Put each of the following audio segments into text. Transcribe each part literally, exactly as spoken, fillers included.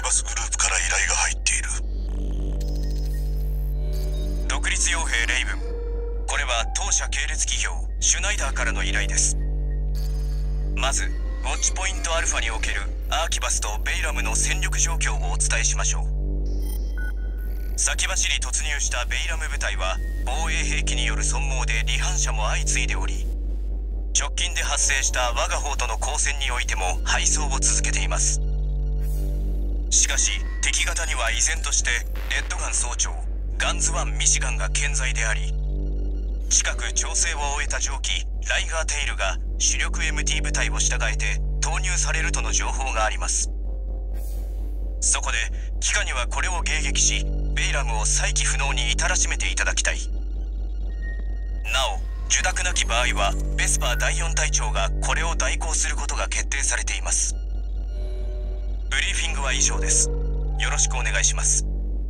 バスグループから依頼が入っている。 独立傭兵レイブン、これは当社系列企業シュナイダーからの依頼です。まずウォッチポイントアルファにおけるアーキバスとベイラムの戦力状況をお伝えしましょう。先走り突入したベイラム部隊は防衛兵器による損耗で離反者も相次いでおり、直近で発生した我が方との交戦においても敗走を続けています。しかし敵方には依然としてレッドガン総長ガンズワンミシガンが健在であり、近く調整を終えた上記ライガーテイルが主力 エムティー 部隊を従えて投入されるとの情報があります。そこで機下にはこれを迎撃し、ベイラムを再起不能に至らしめていただきたい。なお受諾なき場合はベスパーだいよん隊長がこれを代行することが決定されています。ブリーフィングは以上です。よろしくお願いします。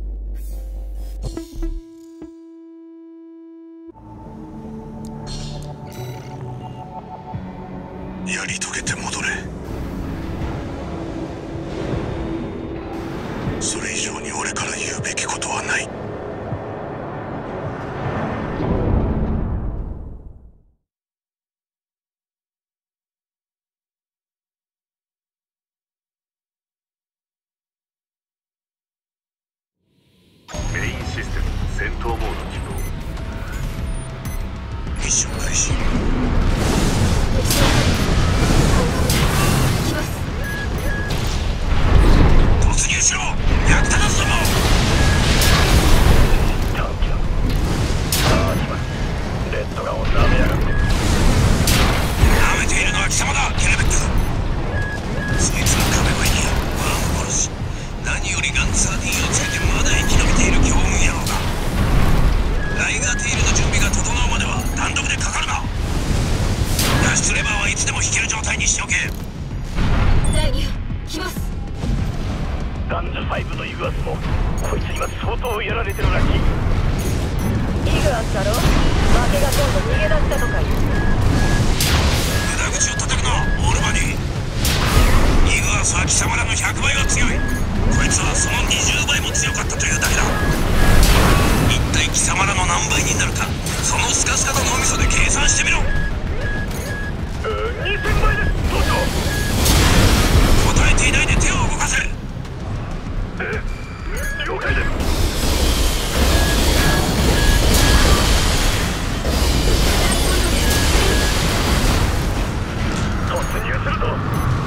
やり遂げて戻れ。それ以上に俺から言うべきことはない。 メインシステム戦闘モード起動。 ミッション開始。突入しろ。役立たずども。 短期だ。さあ来ます。レッドガンを舐めやがって。 舐めているのは貴様だ、ケネベット。そいつの壁越えにワン殺し、何よりガンサーディーをつけてまだ生き延びている強運野郎だ。ライガーテイルの準備が整うまでは単独でかかるな。脱出レバーはいつでも引ける状態にしておけ。 第二波来ます。 ガンズファイブのユアスもこいつ今相当やられてるらしい。 イグアスだろ。負けが今度逃げ出したとか言う。 無駄口を叩くな、オールマニー。イグアスは貴様らのひゃくばいは強い。こいつはそのにじゅうばいも強かったというだけだ。一体貴様らの何倍になるか、そのスカスカの脳みそで計算してみろ。 にせんばいです、総長。 答えていないで手を動かせ。 え、了解です。突入するぞ。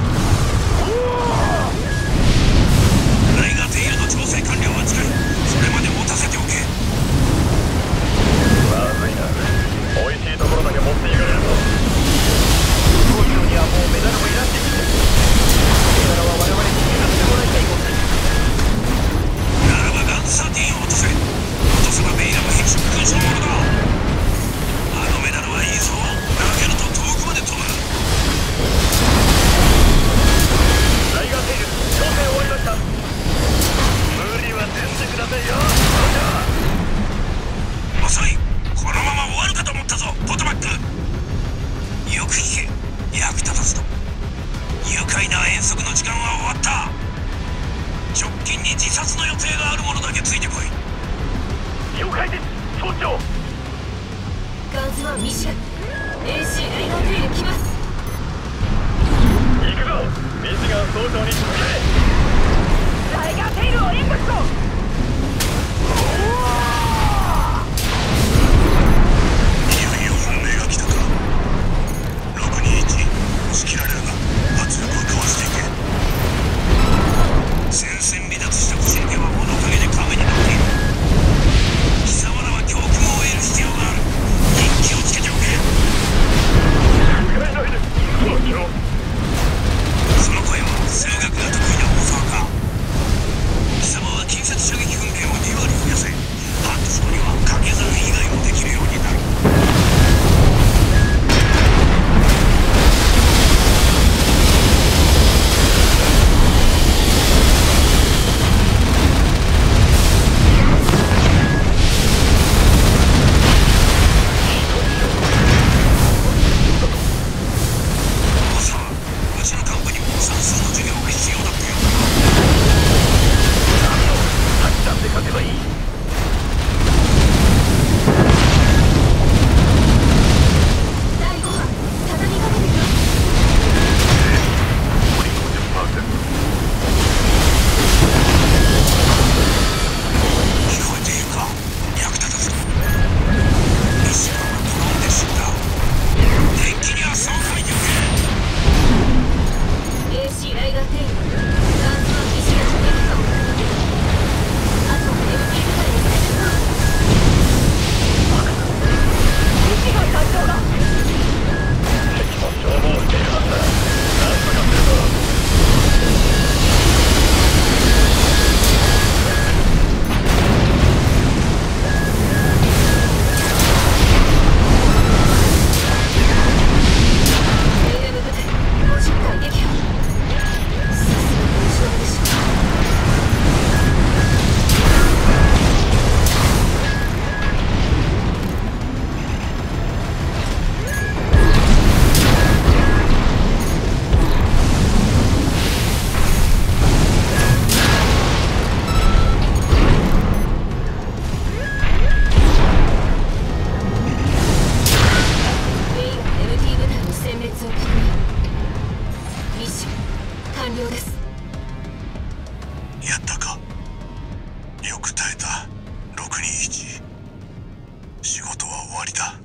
ライガーテイルの調整完了は近い。それまで持たせておけ。 まずいな。美味しいところだけ持っていかれるぞ。当時にはもうメダルもいらんできて、メダルは我々に譲ってもらいたいもんだ。 ならばガンサーティーンを落とせ。落とせばベイラム変色勲章ものだ。あのメダルはいいぞ。投げると遠くまで飛ぶ。 ライガーテイル、調整終わりました。無理はせんでくださいよ。 遅い。このまま終わるかと思ったぞ、ポトマック。よく聞け、役立たずと。愉快な遠足の時間は終わった。直近に自殺の予定がある者だけついてこい。 了解です、総長。 仕事は終わりだ。